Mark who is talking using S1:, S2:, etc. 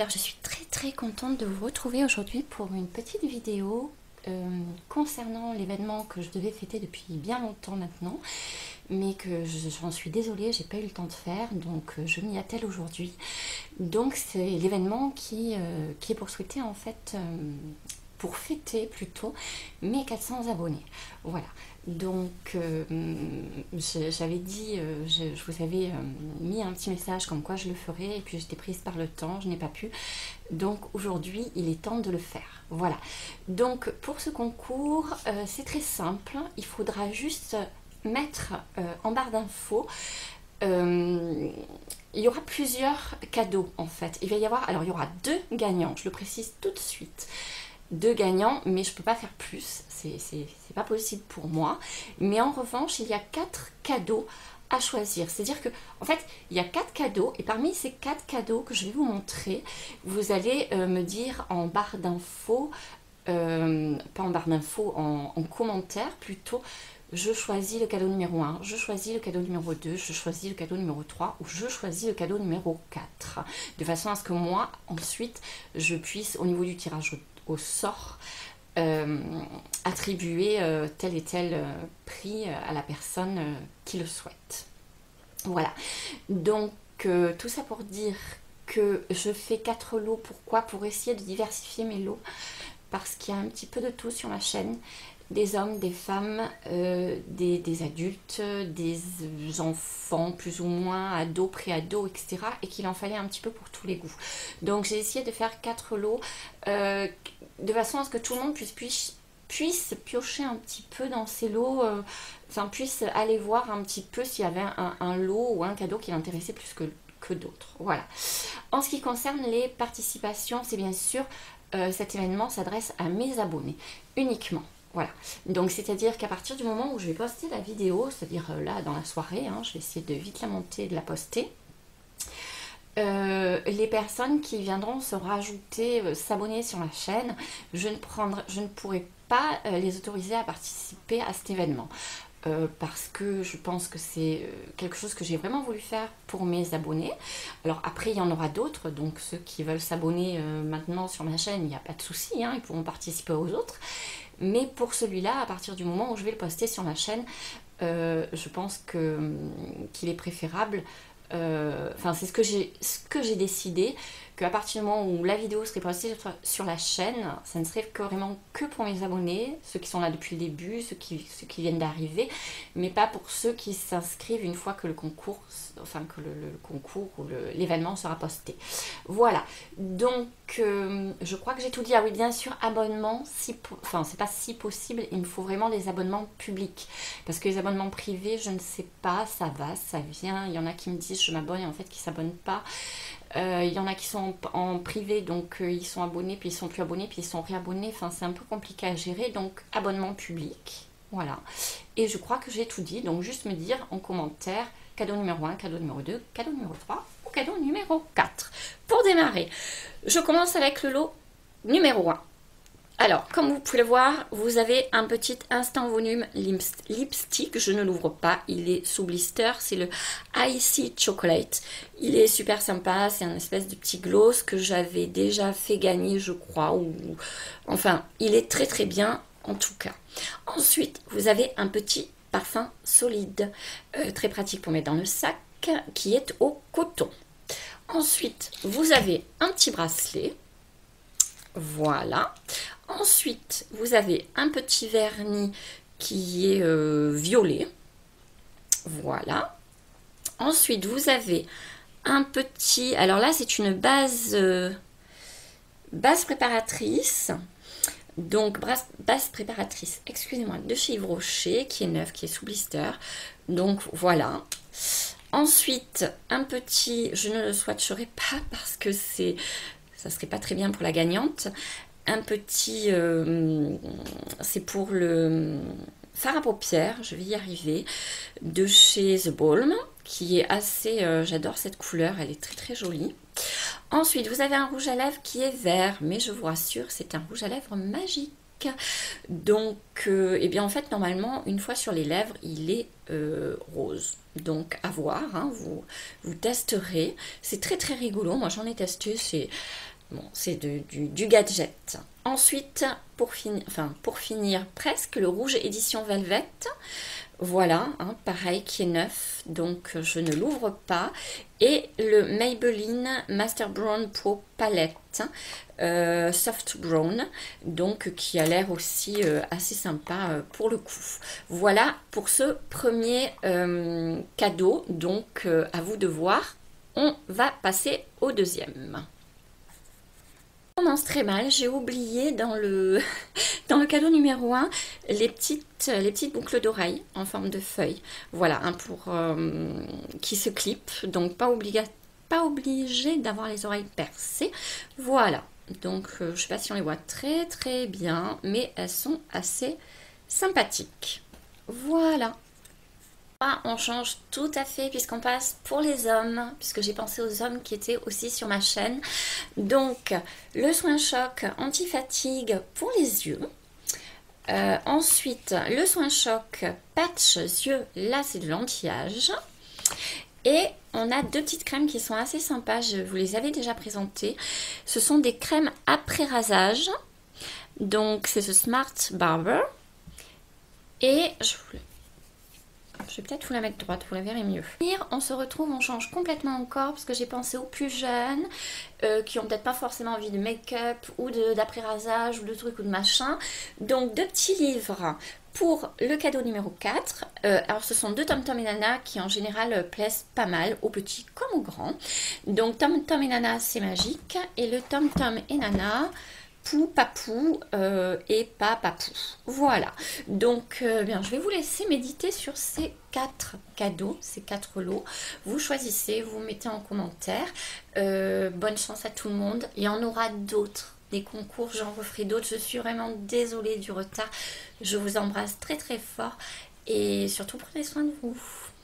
S1: je suis très contente de vous retrouver aujourd'hui pour une petite vidéo concernant l'événement que je devais fêter depuis bien longtemps maintenant, mais que j'en suis désolée, j'ai pas eu le temps de faire, donc je m'y attelle aujourd'hui. Donc c'est l'événement qui est pour souhaiter en fait, pour fêter plutôt mes 400 abonnés. Voilà. Donc j'avais dit, je vous avais mis un petit message comme quoi je le ferais, et puis j'étais prise par le temps, je n'ai pas pu. Donc aujourd'hui il est temps de le faire. Voilà. Donc pour ce concours, c'est très simple, il faudra juste mettre en barre d'infos, il y aura plusieurs cadeaux en fait. Il va y avoir, alors il y aura 2 gagnants, je le précise tout de suite. 2 gagnants, mais je peux pas faire plus, c'est pas possible pour moi. Mais en revanche, il y a 4 cadeaux à choisir. C'est-à-dire que, en fait, il y a 4 cadeaux, et parmi ces 4 cadeaux que je vais vous montrer, vous allez me dire en barre d'infos, pas en barre d'infos, en commentaire plutôt, je choisis le cadeau numéro 1, je choisis le cadeau numéro 2, je choisis le cadeau numéro 3 ou je choisis le cadeau numéro 4. De façon à ce que moi, ensuite, je puisse, au niveau du tirage au sort, attribuer tel et tel prix à la personne qui le souhaite. Voilà. Donc, tout ça pour dire que je fais 4 lots. Pourquoi? Pour essayer de diversifier mes lots. Parce qu'il y a un petit peu de tout sur ma chaîne. Des hommes, des femmes, des adultes, des enfants plus ou moins, ados, pré-ados, etc. Et qu'il en fallait un petit peu pour tous les goûts. Donc j'ai essayé de faire 4 lots de façon à ce que tout le monde puisse piocher un petit peu dans ces lots, enfin puisse aller voir un petit peu s'il y avait un lot ou un cadeau qui l'intéressait plus que d'autres. Voilà. En ce qui concerne les participations, c'est bien sûr, cet événement s'adresse à mes abonnés uniquement. Voilà, donc c'est-à-dire qu'à partir du moment où je vais poster la vidéo, c'est-à-dire là dans la soirée, hein, je vais essayer de vite la monter et de la poster, les personnes qui viendront se rajouter, s'abonner sur la chaîne, je ne pourrai pas les autoriser à participer à cet événement. Parce que je pense que c'est quelque chose que j'ai vraiment voulu faire pour mes abonnés. Alors après il y en aura d'autres, donc ceux qui veulent s'abonner maintenant sur ma chaîne, il n'y a pas de souci, hein, ils pourront participer aux autres. Mais pour celui-là, à partir du moment où je vais le poster sur ma chaîne, je pense qu'il est préférable, enfin c'est ce que j'ai décidé, qu'à partir du moment où la vidéo serait postée sur la chaîne, ça ne serait vraiment que pour mes abonnés, ceux qui sont là depuis le début, ceux qui viennent d'arriver, mais pas pour ceux qui s'inscrivent une fois que le concours, enfin que le concours ou l'événement sera posté. Voilà, donc je crois que j'ai tout dit. Ah oui, bien sûr, abonnement, enfin c'est pas si possible, il me faut vraiment des abonnements publics, parce que les abonnements privés, je ne sais pas, ça va, ça vient, il y en a qui me disent je m'abonne et en fait qui ne s'abonnent pas. Il y en a qui sont en privé, donc ils sont abonnés, puis ils sont plus abonnés, puis ils sont réabonnés. Enfin, c'est un peu compliqué à gérer. Donc, abonnement public. Voilà. Et je crois que j'ai tout dit. Donc, juste me dire en commentaire cadeau numéro 1, cadeau numéro 2, cadeau numéro 3 ou cadeau numéro 4. Pour démarrer, je commence avec le lot numéro 1. Alors, comme vous pouvez le voir, vous avez un petit instant volume lipstick. Je ne l'ouvre pas, il est sous blister. C'est le Icy Chocolate. Il est super sympa, c'est un espèce de petit gloss que j'avais déjà fait gagner, je crois. Enfin, il est très bien en tout cas. Ensuite, vous avez un petit parfum solide, très pratique pour mettre dans le sac, qui est au coton. Ensuite, vous avez un petit bracelet. Voilà. Ensuite, vous avez un petit vernis qui est violet. Voilà. Ensuite, vous avez un petit... Alors là, c'est une base préparatrice. Donc, base préparatrice, excusez-moi, de chez Yves Rocher, qui est neuve, qui est sous blister. Donc, voilà. Ensuite, un petit... Je ne le swatcherai pas parce que ça serait pas très bien pour la gagnante. Un petit, c'est pour le fard à paupières, je vais y arriver, de chez The Balm, qui est assez, j'adore cette couleur, elle est très jolie. Ensuite, vous avez un rouge à lèvres qui est vert, mais je vous rassure, c'est un rouge à lèvres magique. Donc, eh bien en fait, normalement, une fois sur les lèvres, il est rose. Donc, à voir, hein, vous testerez. C'est très rigolo, moi j'en ai testé, c'est... Bon, c'est du gadget. Ensuite, pour finir presque, le rouge édition Velvet. Voilà, hein, pareil, qui est neuf, donc je ne l'ouvre pas. Et le Maybelline Master Brown Pro Palette Soft Brown, donc qui a l'air aussi assez sympa pour le coup. Voilà pour ce premier cadeau, donc à vous de voir. On va passer au deuxième. Ça commence très mal, j'ai oublié dans le, dans le cadeau numéro 1 les petites boucles d'oreilles en forme de feuilles. Voilà, hein, qui se clipent, donc pas obligé d'avoir les oreilles percées. Voilà, donc je ne sais pas si on les voit très très bien, mais elles sont assez sympathiques. Voilà. On change tout à fait puisqu'on passe pour les hommes, puisque j'ai pensé aux hommes qui étaient aussi sur ma chaîne. Donc, le soin choc anti-fatigue pour les yeux. Ensuite, le soin choc patch yeux, là c'est de l'anti-âge. Et on a deux petites crèmes qui sont assez sympas, je vous les avais déjà présentées. Ce sont des crèmes après rasage. Donc, c'est ce Smart Barber. Et je vais peut-être vous la mettre droite, vous la verrez mieux. On se retrouve, on change complètement encore parce que j'ai pensé aux plus jeunes qui ont peut-être pas forcément envie de make-up ou d'après-rasage ou de trucs ou de machin. Donc deux petits livres pour le cadeau numéro 4. Alors ce sont deux Tom Tom et Nana qui en général plaisent pas mal aux petits comme aux grands. Donc Tom Tom et Nana c'est magique et le Tom Tom et Nana Pou, Papou et pas Papou. Voilà. Donc, bien, je vais vous laisser méditer sur ces 4 cadeaux, ces 4 lots. Vous choisissez, vous mettez en commentaire. Bonne chance à tout le monde. Il y en aura d'autres. Des concours, j'en referai d'autres. Je suis vraiment désolée du retard. Je vous embrasse très très fort. Et surtout, prenez soin de vous.